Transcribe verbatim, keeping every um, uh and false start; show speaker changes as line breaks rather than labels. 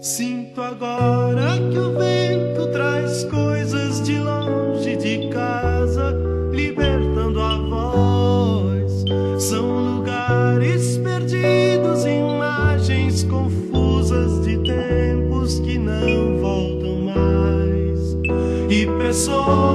Sinto agora que o vento traz coisas de longe de casa, libertando a voz. São lugares perdidos, imagens confusas de tempos que não voltam mais, e pessoas